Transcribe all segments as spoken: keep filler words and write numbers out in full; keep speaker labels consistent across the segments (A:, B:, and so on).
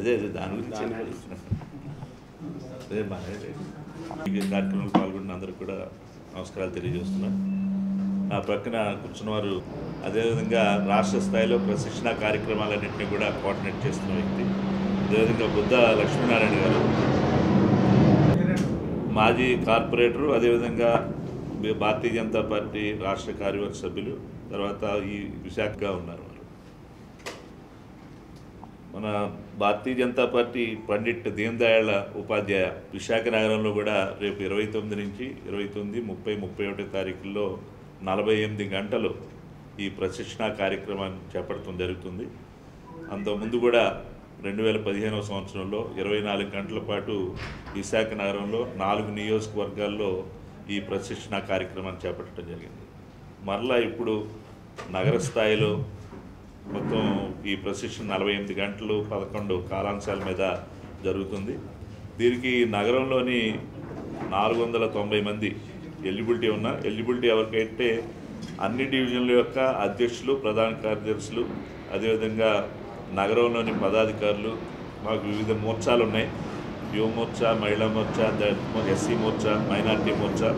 A: అదే అదే దాని గురించి అదే బాగా కార్యక్రమంలో పాల్గొన్న అందరికి కూడా నమస్కారాలు తెలియజేస్తున్నాను. నా ప్రక్కన కూర్చున్నవారు అదేవిధంగా రాష్ట్ర స్థాయిలో ప్రశిక్షణ కార్యక్రమాలన్నింటినీ కూడా కోఆర్డినేట్ చేస్తున్న వ్యక్తి, అదేవిధంగా బుద్ధ లక్ష్మీనారాయణ గారు, మాజీ కార్పొరేటరు, అదేవిధంగా భారతీయ జనతా పార్టీ రాష్ట్ర కార్యవర్గ సభ్యులు, తర్వాత ఈ విశాఖగా ఉన్నారు. మన భారతీయ జనతా పార్టీ పండిట్ దీన్ దయాళ్ ఉపాధ్యాయ విశాఖ నగరంలో కూడా రేపు ఇరవై తొమ్మిది నుంచి ఇరవై తొమ్మిది ముప్పై ముప్పై ఒకటో తారీఖుల్లో నలభై ఎనిమిది గంటలు ఈ ప్రశిక్షణ కార్యక్రమాన్ని చేపట్టడం జరుగుతుంది. అంతకుముందు కూడా రెండు వేల పదిహేనవ సంవత్సరంలో ఇరవై నాలుగు గంటల పాటు విశాఖ నగరంలో నాలుగు నియోజకవర్గాల్లో ఈ ప్రశిక్షణ కార్యక్రమాన్ని చేపట్టడం జరిగింది. మరలా ఇప్పుడు నగర స్థాయిలో మొత్తం ఈ ప్రశిక్షణ నలభై ఎనిమిది గంటలు పదకొండు కాలాంశాల మీద జరుగుతుంది. దీనికి నగరంలోని నాలుగు వందల తొంభై మంది ఎలిజిబిలిటీ ఉన్న ఎలిజిబిలిటీ ఎవరికైతే అన్ని డివిజన్ల యొక్క అధ్యక్షులు, ప్రధాన కార్యదర్శులు, అదేవిధంగా నగరంలోని పదాధికారులు, మాకు వివిధ మోర్చాలు ఉన్నాయి. యువ మోర్చా, మహిళా మోర్చా, ఎస్సీ మోర్చా, మైనార్టీ మోర్చా,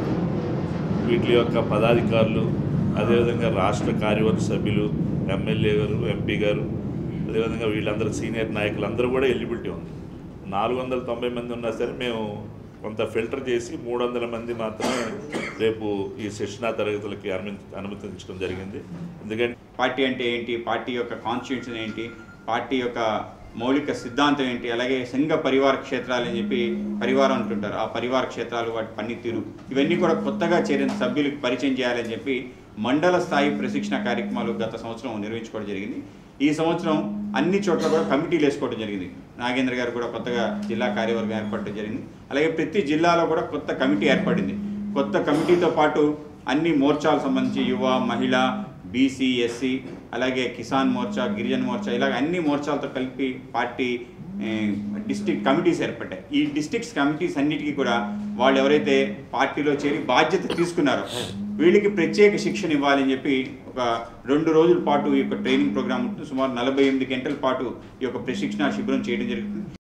A: వీటి యొక్క పదాధికారులు, అదేవిధంగా రాష్ట్ర కార్యవర్గ సభ్యులు, ఎమ్మెల్యే గారు, ఎంపీ గారు, అదేవిధంగా వీళ్ళందరూ సీనియర్ నాయకులు అందరూ కూడా ఎలిజిబిలిటీ ఉంది. నాలుగు వందల తొంభై మంది ఉన్నా సరే మేము కొంత ఫిల్టర్ చేసి మూడు వందల మంది మాత్రమే రేపు ఈ శిక్షణా తరగతులకి అనుమతి అనుమతించడం జరిగింది. ఎందుకంటే
B: పార్టీ అంటే ఏంటి, పార్టీ యొక్క కాన్స్టిట్యూషన్ ఏంటి, పార్టీ యొక్క మౌలిక సిద్ధాంతం ఏంటి, అలాగే సంఘ పరివార క్షేత్రాలు అని చెప్పి పరివారం అంటుంటారు, ఆ పరివార క్షేత్రాలు, వాటి పనితీరు, ఇవన్నీ కూడా కొత్తగా చేరిన సభ్యులకు పరిచయం చేయాలని చెప్పి మండల స్థాయి ప్రశిక్షణ కార్యక్రమాలు గత సంవత్సరం నిర్వహించుకోవడం జరిగింది. ఈ సంవత్సరం అన్ని చోట్ల కూడా కమిటీలు వేసుకోవడం జరిగింది. నాగేంద్ర గారు కూడా కొత్తగా జిల్లా కార్యవర్గం ఏర్పడడం జరిగింది. అలాగే ప్రతి జిల్లాలో కూడా కొత్త కమిటీ ఏర్పడింది. కొత్త కమిటీతో పాటు అన్ని మోర్చాలకు సంబంధించి యువ, మహిళ, బీసీ, ఎస్సీ, అలాగే కిసాన్ మోర్చా, గిరిజన మోర్చా, ఇలాగ అన్ని మోర్చాలతో కలిపి పార్టీ డిస్ట్రిక్ట్ కమిటీస్ ఏర్పడ్డాయి. ఈ డిస్ట్రిక్ట్స్ కమిటీస్ అన్నిటికీ కూడా వాళ్ళు ఎవరైతే పార్టీలో చేరి బాధ్యత తీసుకున్నారో వీళ్ళకి ప్రత్యేక శిక్షణ ఇవ్వాలని చెప్పి ఒక రెండు రోజుల పాటు ఈ యొక్క ట్రైనింగ్ ప్రోగ్రామ్ ఉంటుంది. సుమారు నలభై ఎనిమిది గంటల పాటు ఈ యొక్క ప్రశిక్షణ శిబిరం చేయడం జరుగుతుంది.